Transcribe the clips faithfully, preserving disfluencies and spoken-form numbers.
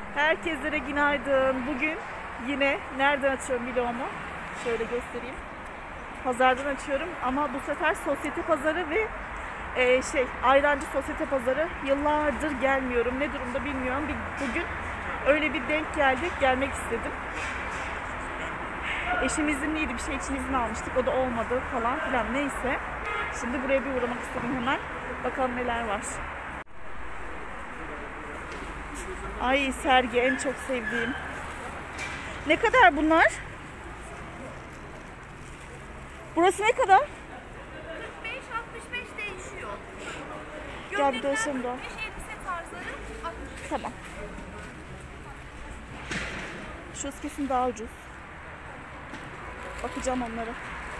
Herkese günaydın. Bugün yine nereden açıyorum vlogumu? Şöyle göstereyim. Pazardan açıyorum ama bu sefer sosyete pazarı ve e, şey Ayrancı sosyete pazarı. Yıllardır gelmiyorum. Ne durumda bilmiyorum. Bir, bugün öyle bir denk geldik. Gelmek istedim. Eşim izinliydi. Bir şey için izin almıştık. O da olmadı falan filan. Neyse. Şimdi buraya bir uğramak istedim hemen. Bakalım neler var. Ay sergi en çok sevdiğim. Ne kadar bunlar? Burası ne kadar? kırk beş altmış beş değişiyor. Gel bir dolaşalım da. Elbise tarzları altmış beş. Tamam. Şurası kesin daha ucuz. Bakacağım onlara.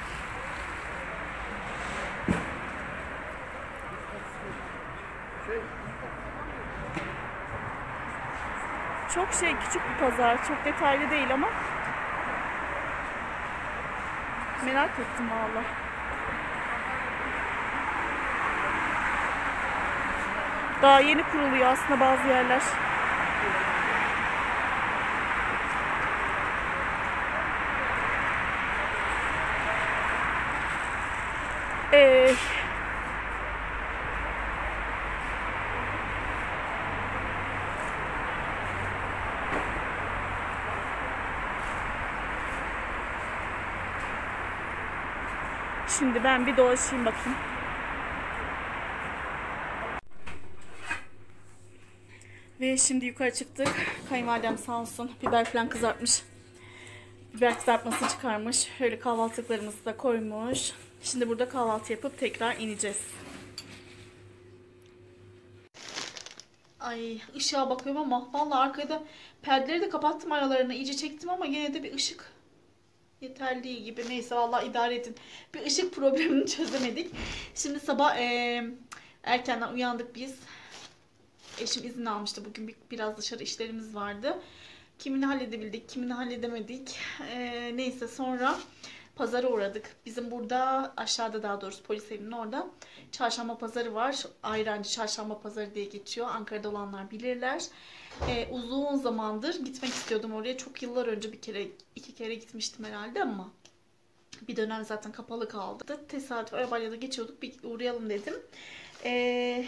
Çok şey, küçük bir pazar. Çok detaylı değil ama merak ettim valla. Daha yeni kuruluyor aslında bazı yerler. Ee, Şimdi ben bir dolaşayım bakayım. Ve şimdi yukarı çıktık. Kayınvalidem sağ olsun biber falan kızartmış. Biber kızartması çıkarmış. Şöyle kahvaltılıklarımızı da koymuş. Şimdi burada kahvaltı yapıp tekrar ineceğiz. Ay ışığa bakıyorum ama vallahi arkada perdeleri de kapattım aralarına. İyice çektim ama yine de bir ışık yeterli değil gibi. Neyse vallahi idare edin. Bir ışık problemini çözemedik. Şimdi sabah e, erkenden uyandık biz. Eşim izin almıştı. Bugün bir, biraz dışarı işlerimiz vardı. Kimini halledebildik, kimini halledemedik. E, neyse sonra pazara uğradık. Bizim burada aşağıda daha doğrusu polis evinin orada çarşamba pazarı var. Ayrancı çarşamba pazarı diye geçiyor. Ankara'da olanlar bilirler. Ee, uzun zamandır gitmek istiyordum oraya. Çok yıllar önce bir kere, iki kere gitmiştim herhalde ama bir dönem zaten kapalı kaldı. Tesadüf arabayla da geçiyorduk. Bir uğrayalım dedim. Ee,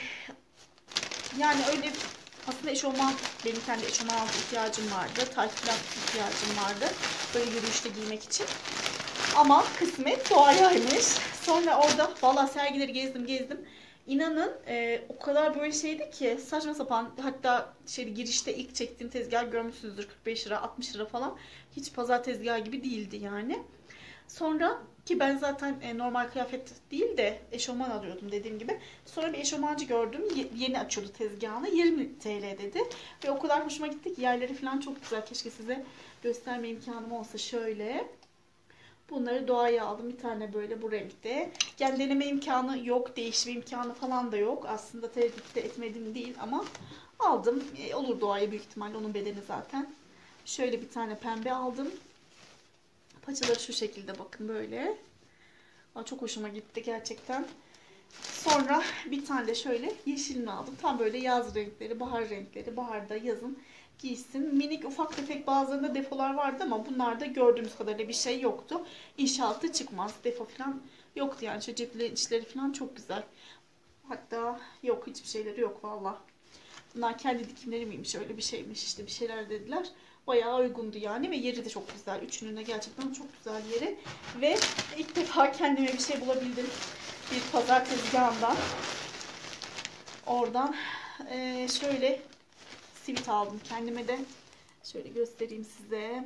yani öyle aslında eşofman, benim kendi eşofman altı ihtiyacım vardı. Taytlı ihtiyacım vardı. Böyle yürüyüşte giymek için. Ama kısmet doğayaymış. Sonra orada valla sergileri gezdim gezdim. İnanın e, o kadar böyle şeydi ki saçma sapan, hatta şey, girişte ilk çektiğim tezgah görmüşsünüzdür, kırk beş lira altmış lira falan. Hiç pazar tezgahı gibi değildi yani. Sonra ki ben zaten e, normal kıyafet değil de eşofman alıyordum dediğim gibi. Sonra bir eşofmancı gördüm. Ye yeni açıyordu tezgahını. yirmi TL dedi. Ve o kadar hoşuma gitti ki yerleri falan çok güzel. Keşke size gösterme imkanım olsa şöyle. Bunları doğaya aldım. Bir tane böyle bu renkte. Yani deneme imkanı yok. Değişme imkanı falan da yok. Aslında tereddüt etmedim değil ama aldım. E, olur doğaya büyük ihtimalle. Onun bedeni zaten. Şöyle bir tane pembe aldım. Paçaları şu şekilde bakın böyle. Aa, çok hoşuma gitti gerçekten. Sonra bir tane de şöyle yeşilini aldım. Tam böyle yaz renkleri, bahar renkleri. Baharda yazın giysin. Minik ufak tefek bazılarında defolar vardı ama bunlarda gördüğümüz kadarıyla bir şey yoktu. İnşaatı çıkmaz. Defo falan yoktu yani. Şu ceplerin içleri falan çok güzel. Hatta yok, hiçbir şeyleri yok valla. Bunlar kendi dikimleri miymiş, öyle bir şeymiş işte, bir şeyler dediler. Bayağı uygundu yani ve yeri de çok güzel. Üçünün de gerçekten çok güzel yeri. Ve ilk defa kendime bir şey bulabildim. Bir pazar tezgahından. Oradan ee, şöyle sivit aldım kendime de. Şöyle göstereyim size.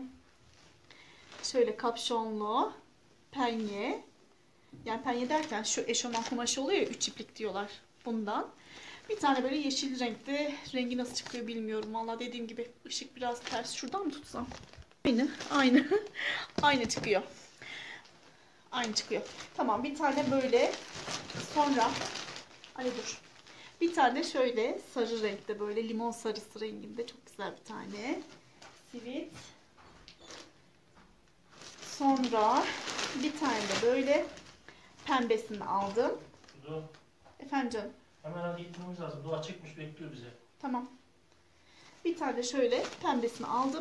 Şöyle kapşonlu penye. Yani penye derken şu eşofman kumaşı oluyor ya, üç iplik diyorlar bundan. Bir tane böyle yeşil renkte. Rengi nasıl çıkıyor bilmiyorum. Vallahi dediğim gibi ışık biraz ters. Şuradan mı tutsam? Aynı. Aynı. Aynı çıkıyor. Aynı çıkıyor. Tamam, bir tane böyle. Sonra hadi dur. Bir tane şöyle sarı renkte, böyle limon sarısı renginde çok güzel bir tane sivit. Sonra bir tane de böyle pembesini aldım. Dur. Efendim canım. Hemen hadi gitmemiz lazım. Doğa çıkmış bekliyor bize. Tamam. Bir tane şöyle pembesini aldım.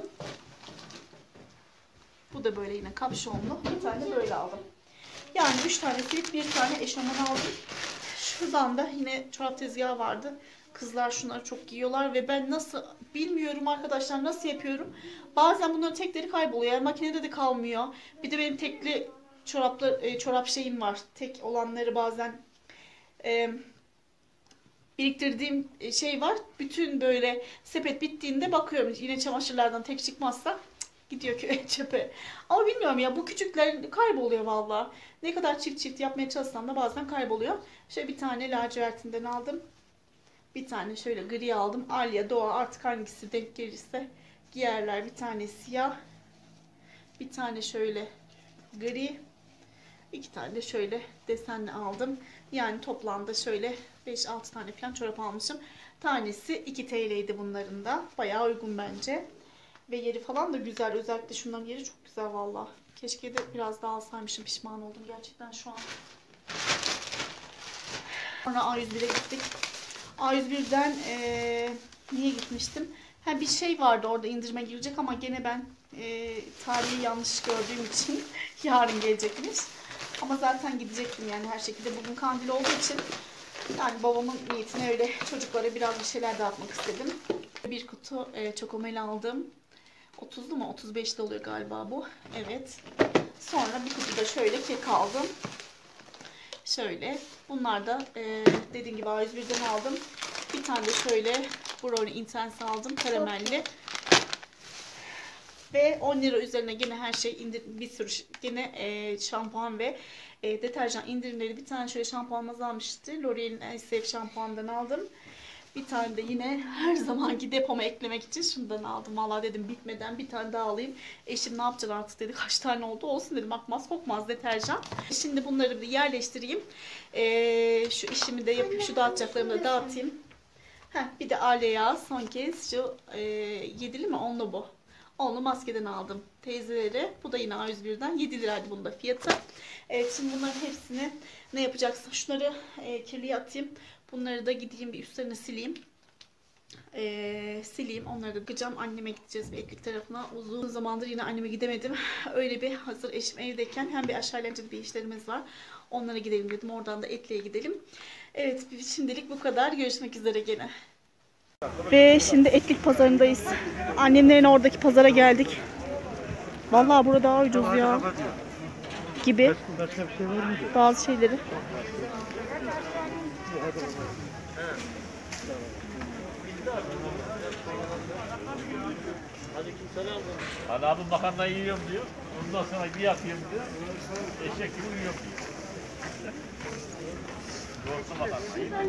Bu da böyle yine kapşonlu. Bir tane böyle aldım. Yani üç tane sivit, bir tane eşofman aldım. Şuradan da yine çorap tezgahı vardı. Kızlar şunları çok giyiyorlar ve ben nasıl bilmiyorum arkadaşlar, nasıl yapıyorum. Bazen bunların tekleri kayboluyor. Yani makinede de kalmıyor. Bir de benim tekli çoraplar, çorap şeyim var. Tek olanları bazen e, biriktirdiğim şey var. Bütün böyle sepet bittiğinde bakıyorum. Yine çamaşırlardan tek çıkmazsa gidiyor köye, çöpe. Ama bilmiyorum ya, bu küçükler kayboluyor valla. Ne kadar çift çift yapmaya çalışsam da bazen kayboluyor. Şöyle bir tane lacivertinden aldım. Bir tane şöyle gri aldım. Alya, Doğa, artık hangisi denk gelirse giyerler. Bir tane siyah. Bir tane şöyle gri. İki tane de şöyle desenli aldım. Yani toplamda şöyle beş altı tane falan çorap almışım. Tanesi iki T L'ydi bunların da. Bayağı uygun bence. Ve yeri falan da güzel. Özellikle şunların yeri çok güzel valla. Keşke de biraz daha alsaymışım. Pişman oldum gerçekten şu an. Sonra A yüz bire gittik. A yüz birden ee, niye gitmiştim? Ha, bir şey vardı orada, indirime girecek ama gene ben e, tarihi yanlış gördüğüm için yarın gelecekmiş. Ama zaten gidecektim yani her şekilde. Bugün kandil olduğu için yani babamın niyetine öyle çocuklara biraz bir şeyler dağıtmak istedim. Bir kutu e, çokomel aldım. otuzlu mu? otuz beşli oluyor galiba bu. Evet. Sonra bir kutu da şöyle kek aldım. Şöyle. Bunlar da e, dediğim gibi A yüz birden aldım. Bir tane de şöyle Brownie Intense aldım. Karamelli. Ve on lira üzerine gene her şey indir, bir sürü gene e, şampuan ve e, deterjan indirimleri. Bir tane şöyle şampuanımız almıştı. L'Oreal'in S F şampuanından aldım. Bir tane de yine her zamanki depoma eklemek için şundan aldım. Vallahi dedim bitmeden bir tane daha alayım. Eşim ne yapacak artık dedi. Kaç tane oldu? Olsun dedim. Akmaz kokmaz deterjan. Şimdi bunları bir yerleştireyim. Ee, şu işimi de yapayım. Şu dağıtacaklarımı da dağıtayım. Heh, bir de Alya'ya son kez şu e, yedili mi? Onlu bu. Onlu maskeden aldım teyzelere. Bu da yine A yüz birden. yedi liraydı bunda fiyatı. Evet, şimdi bunların hepsini ne yapacaksın? Şunları e, kirliye atayım. Bunları da gideyim bir üstlerine sileyim. Ee, sileyim. Onları da gıcam. Anneme gideceğiz bir Etlik tarafına. Uzun zamandır yine anneme gidemedim. Öyle bir hazır eşim evdeyken hem bir aşağı eğlenceli bir işlerimiz var. Onlara gidelim dedim. Oradan da Etlik'e gidelim. Evet, şimdilik bu kadar. Görüşmek üzere gene. Ve şimdi Etlik pazarındayız. Annemlerin oradaki pazara geldik. Vallahi burada daha ucuz ya. Gibi. Bazı şeyleri. Hani abi makarna yiyorum diyor. Ondan sonra bir yapıyorum diyor. Eşek gibi uyuyorum diyor. Doğrusu makarna.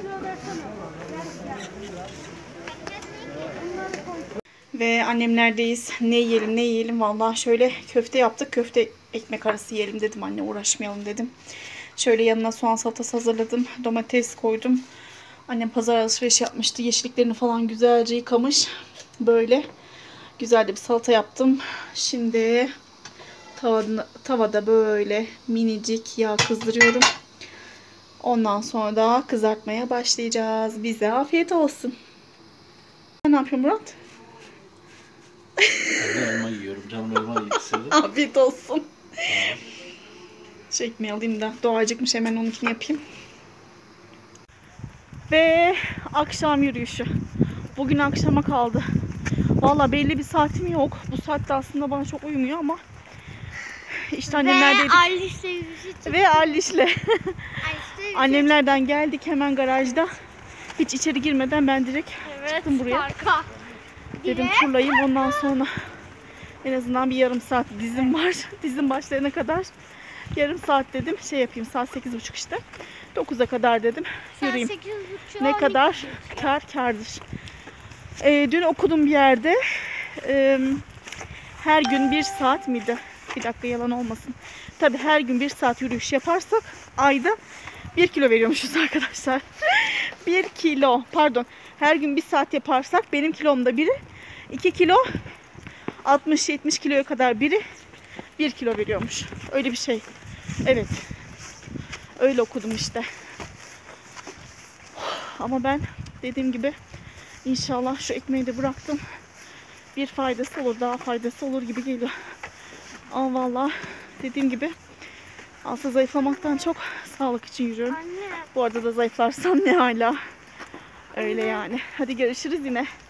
Ve annemlerdeyiz. Ne yiyelim ne yiyelim. Vallahi şöyle köfte yaptık. Köfte ekmek arası yiyelim dedim, anne uğraşmayalım dedim. Şöyle yanına soğan salatası hazırladım. Domates koydum. Annem pazar alışveriş yapmıştı. Yeşilliklerini falan güzelce yıkamış. Böyle güzel de bir salata yaptım. Şimdi tavada, tavada böyle minicik yağ kızdırıyorum. Ondan sonra da kızartmaya başlayacağız. Bize afiyet olsun. Ne yapıyorsun Murat? Ben elma yiyorum. Canım elma yedi. Afiyet olsun. Şu ekmeği alayım da doğacıkmış, hemen onunkini yapayım. Ve akşam yürüyüşü. Bugün akşama kaldı. Valla belli bir saatim yok. Bu saatte aslında bana çok uymuyor ama işte annemlerdeydik. Ve Aliş'le yürüyüşü çıktık. Ve Aliş'le. Aliş'le Annemlerden geldik, hemen garajda. Hiç içeri girmeden ben direkt evet, çıktım buraya. Parka. Dedim turlayayım, ondan sonra en azından bir yarım saat dizim var. Dizim başlayana kadar yarım saat dedim şey yapayım, saat sekiz buçuk işte. dokuza kadar dedim yürüyeyim. Ne kadar kar kardır. Ee, dün okudum bir yerde. Ee, her gün bir saat miydi? Bir dakika, yalan olmasın. Tabii her gün bir saat yürüyüş yaparsak ayda bir kilo veriyormuşuz arkadaşlar. bir kilo pardon. Her gün bir saat yaparsak benim kilomda biri iki kilo, altmış yetmiş kiloya kadar biri bir kilo veriyormuş. Öyle bir şey. Evet. Öyle okudum işte. Ama ben dediğim gibi İnşallah şu ekmeği de bıraktım. Bir faydası olur, daha faydası olur gibi geliyor. Ama vallahi dediğim gibi aslında zayıflamaktan çok sağlık için yürüyorum. Anne. Bu arada da zayıflarsam ne hala. Öyle yani. Hadi görüşürüz yine.